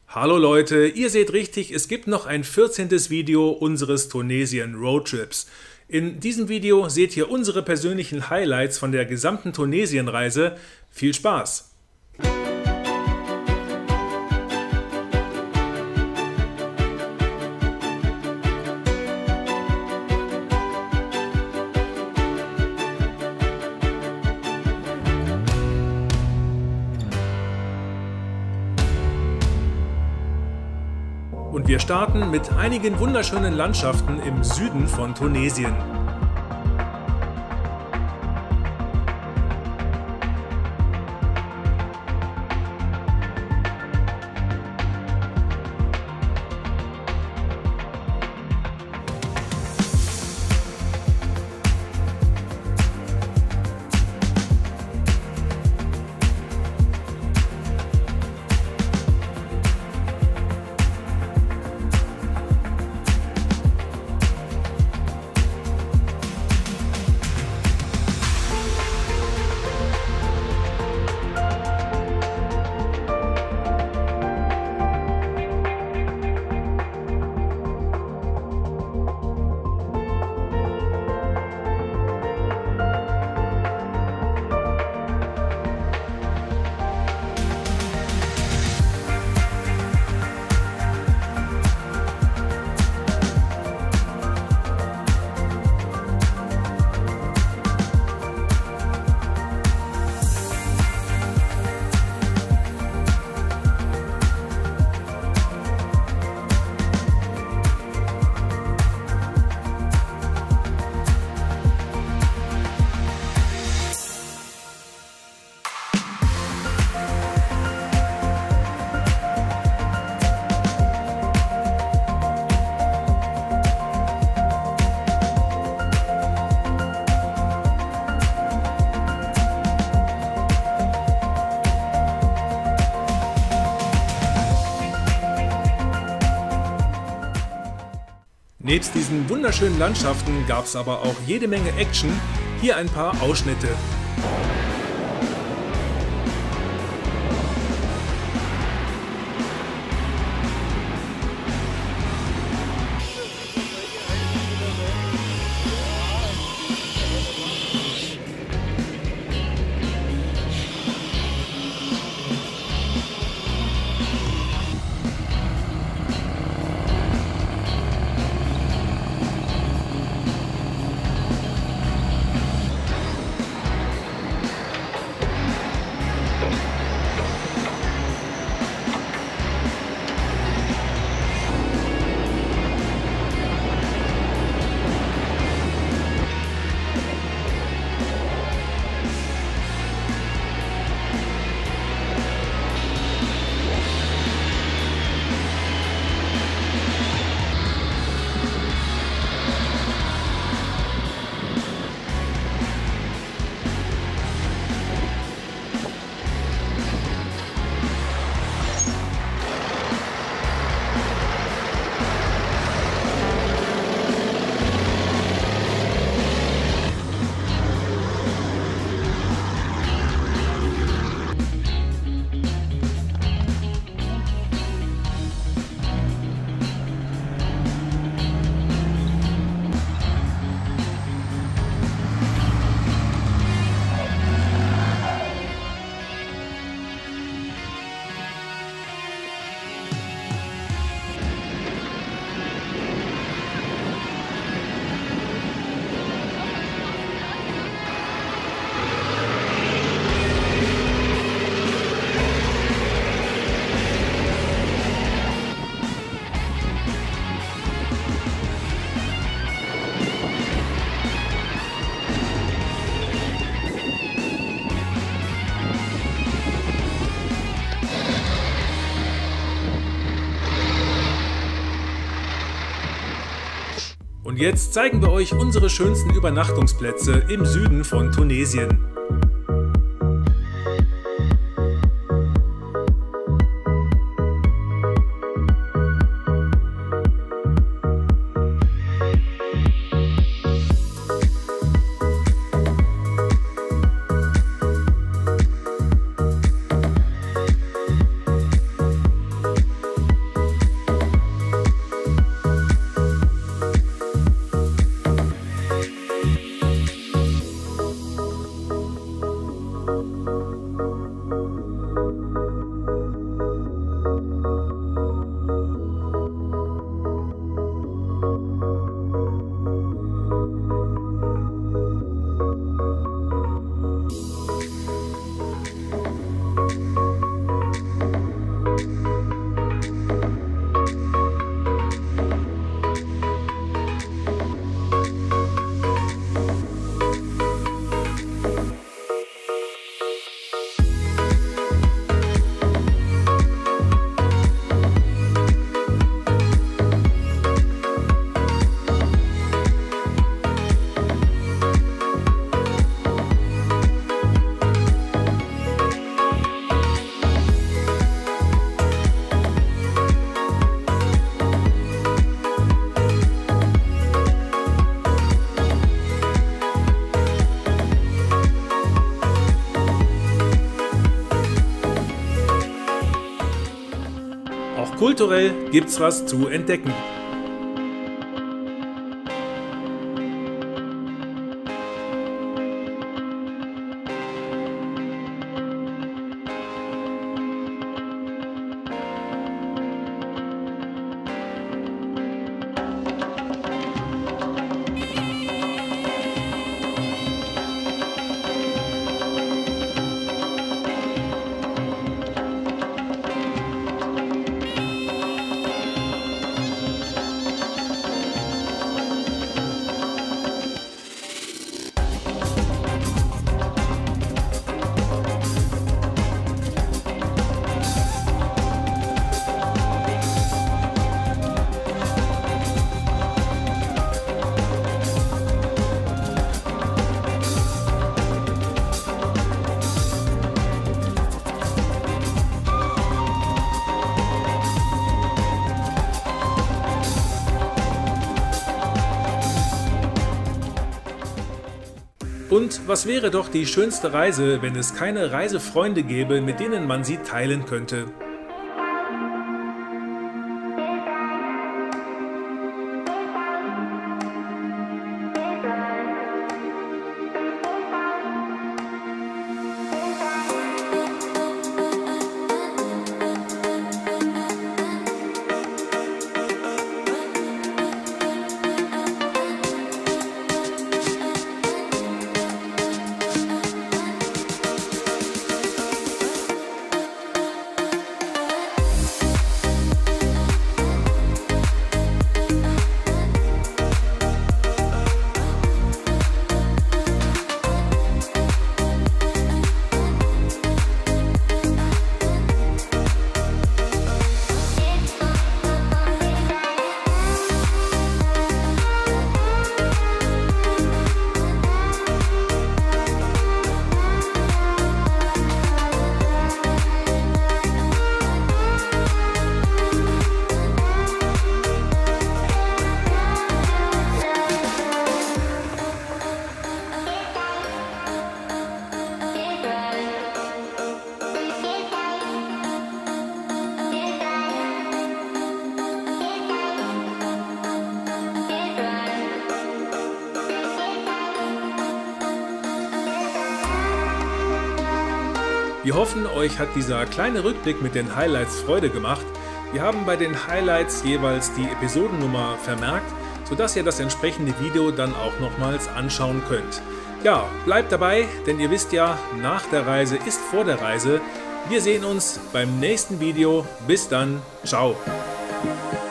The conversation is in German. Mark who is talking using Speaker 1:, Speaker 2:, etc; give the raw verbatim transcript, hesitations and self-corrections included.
Speaker 1: Hallo Leute, ihr seht richtig, es gibt noch ein vierzehntes Video unseres Tunesien Roadtrips. In diesem Video seht ihr unsere persönlichen Highlights von der gesamten Tunesien-Reise. Viel Spaß! Und wir starten mit einigen wunderschönen Landschaften im Süden von Tunesien. Nebst diesen wunderschönen Landschaften gab es aber auch jede Menge Action. Hier ein paar Ausschnitte. Und jetzt zeigen wir euch unsere schönsten Übernachtungsplätze im Süden von Tunesien. Auch kulturell gibt's was zu entdecken. Und was wäre doch die schönste Reise, wenn es keine Reisefreunde gäbe, mit denen man sie teilen könnte? Wir hoffen, euch hat dieser kleine Rückblick mit den Highlights Freude gemacht. Wir haben bei den Highlights jeweils die Episodennummer vermerkt, sodass ihr das entsprechende Video dann auch nochmals anschauen könnt. Ja, bleibt dabei, denn ihr wisst ja, nach der Reise ist vor der Reise. Wir sehen uns beim nächsten Video. Bis dann, ciao!